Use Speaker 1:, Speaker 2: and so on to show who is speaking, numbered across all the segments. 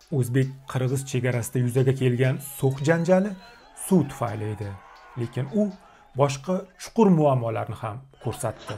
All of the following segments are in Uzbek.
Speaker 1: O'zbek-qirg'iz chegarasida yuzaga kelgan So'x janjali suv tufayli edi, lekin u boshqa chuqur muammolarni ham ko'rsatdi.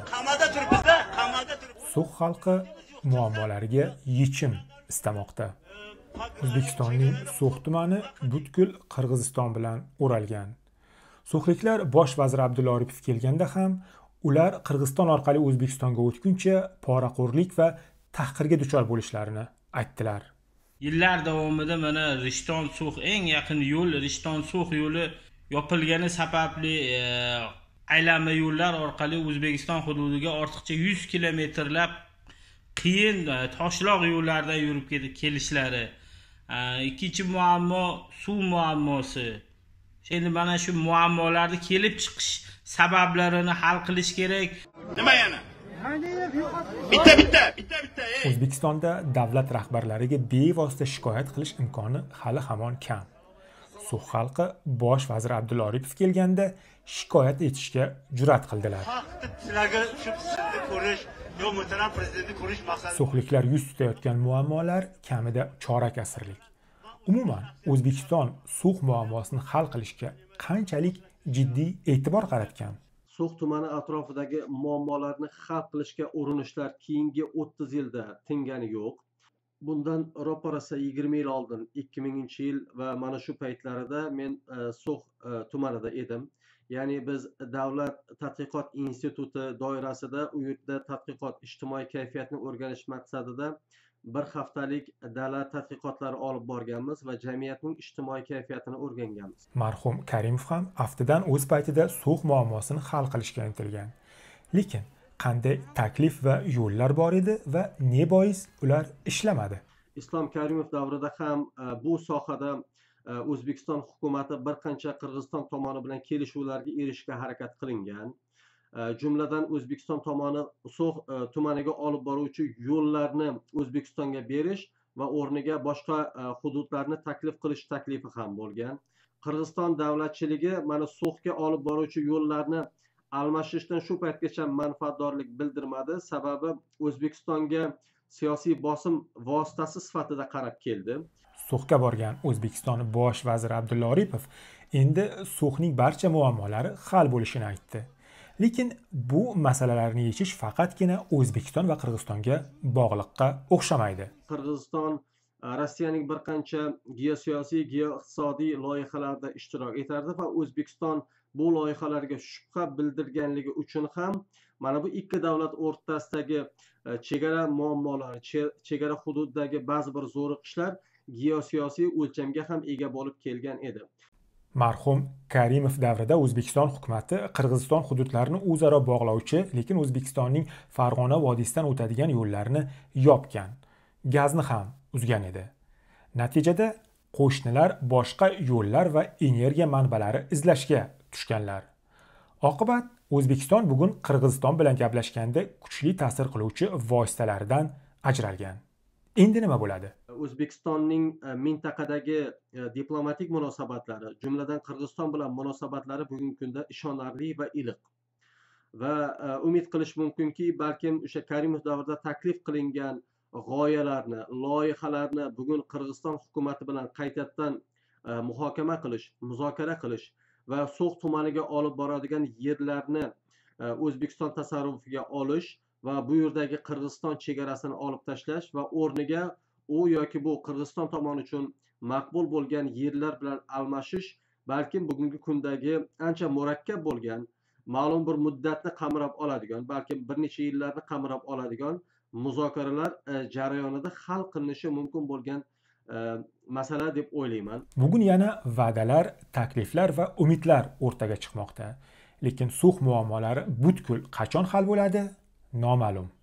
Speaker 1: So'x xalqi muammolariga yechim istamoqda. O'zbekistonning So'x tumani butkul Qirg'iziston bilan o'ralgan. So'xliklar bosh vazir Abdulla Aripov kelganda ham ular Qirg'iziston orqali O'zbekistonga o'tguncha poraxo'rlik va tahqirga duchor bo'lishlarini aytdilar.
Speaker 2: Yillar davomida mana Rishton-So'x eng yaqin yo'l Rishton-So'x yo'li yopilgani sababli aylanma yo'llar orqali O'zbekiston hududiga ortiqcha 100 kilometrlab qiyin toshloq yo'llardan yurib kelishlari. Ikkinchi muammo suv muammosi. Endi mana shu muammolarni kelib chiqish sabablarini hal qilish kerak.
Speaker 3: Nima yana? Bitta.
Speaker 1: O'zbekistonda davlat rahbarlariga bevosita shikoyat qilish imkoni hali hamon kam. So'x xalqi bosh vazir Abdulla Aripov kelganda shikoyat etishga jur'at qildilar.
Speaker 3: Sizlarga shu sizni ko'rish, yo muhtaram prezidentni ko'rish maqsadi.
Speaker 1: So'xliklar yuz tutayotgan muammolar kamida chorak asrlik. Umuman, O'zbekiston So'x muammosini hal qilishga qanchalik jiddiy e'tibor qaratgan?
Speaker 4: So'x tumani atrofidagi muammolarni hal qilishga urinishlar keyingi 30 yilda tingani yo'q. Bundan ro'parasa 20 yil oldin 2000-yil va mana shu paytlarida men So'x tumanida edim. Ya'ni biz Davlat tadqiqot instituti doirasida u yerda tadqiqot ijtimoiy kayfiyatni o'rganish maqsadida bir haftalik davlat tadqiqotlari olib borganmiz va jamiyatning ijtimoiy kayfiyatini o'rganganmiz.
Speaker 1: Marhum Karimov ham aftidan o'z paytida So'x muammosini hal qilishga intilgan. Lekin qanday taklif va yo'llar bor edi va ne bois ular ishlamadi?
Speaker 4: Islom Karimov davrida ham bu sohada O'zbekiston hukumati bir qancha Qirg'iziston tomoni bilan kelishuvlarga erishishga harakat qilingan. Jumladan O'zbekiston tomoni So'x tumaniga olib boruvchi yo'llarni O'zbekistonga berish va o'rniga boshqa hududlarni taklif qilish taklifi ham bo'lgan. Qirg'iziston davlatchiligi mana So'xga olib boruvchi yo'llarni almashishdan shu paytgacha manfaatdorlik bildirmadi. Sababi O'zbekistonga siyosiy bosim vositasi sifatida qarab keldi.
Speaker 1: So'xga borgan O'zbekiston bosh vaziri Abdulla Aripov endi So'xning barcha muammolari hal bo'lishini aytdi. Lekin bu masalalarni yechish faqatgina O'zbekiston va Qirg'izistonga bog'liqqa o'xshamaydi.
Speaker 4: Qirg'iziston Rossiyaning bir qancha geosiyosiy, geoiqtisodiy loyihalarda ishtirok etardi va O'zbekiston bu loyihalarga shubha bildirganligi uchun ham mana bu ikki davlat o'rtasidagi chegara muammolari, chegara hududidagi ba'zi bir zo'riqishlar geosiyosiy o'lchamga ham ega bo'lib kelgan edi.
Speaker 1: Marhum Karimov davrida O'zbekiston hukumati Qirg'iziston hududlarini o'zaro bog'lovchi, lekin O'zbekistonning Farg'ona vodiysidan o'tadigan yo'llarni yopgan, gazni ham uzgan edi. Natijada qo'shnilar boshqa yo'llar va energiya manbalari izlashga tushganlar. Oqibat O'zbekiston bugun Qirg'iziston bilan gaplashganda kuchli ta'sir qiluvchi vositalaridan ajralgan. Endi nima bo'ladi?
Speaker 4: O'zbekistonning mintaqadagi diplomatik munosabatlari, jumladan Qirg'iziston bilan munosabatlari bugungi kunda ishonarli va iliq. Va umid qilish mumkinki, balkim o'sha Karimov davrida taklif qilingan g'oyalarni, loyihalarni bugun Qirg'iziston hukumati bilan qaytadan muhokama qilish, muzokara qilish va So'x tumaniga olib boradigan yerlarni O'zbekiston tasarrufiga olish va bu yerdagi Qirg'iziston chegarasini olib tashlash va o'rniga u yoki bu Qirg'iziston tomoni uchun maqbul bo'lgan yerlar bilan almashish balkim bugungi kundagi ancha murakkab bo'lgan, ma'lum bir muddatni qamrab oladigan, balkim bir necha yillarni qamrab oladigan muzokaralar jarayonida hal qilinishi mumkin bo'lgan masala deb o'ylayman.
Speaker 1: Bugun yana va'dalar, takliflar va umidlar o'rtaga chiqmoqda. Lekin So'x muammolari butkul qachon hal bo'ladi? Noma'lum.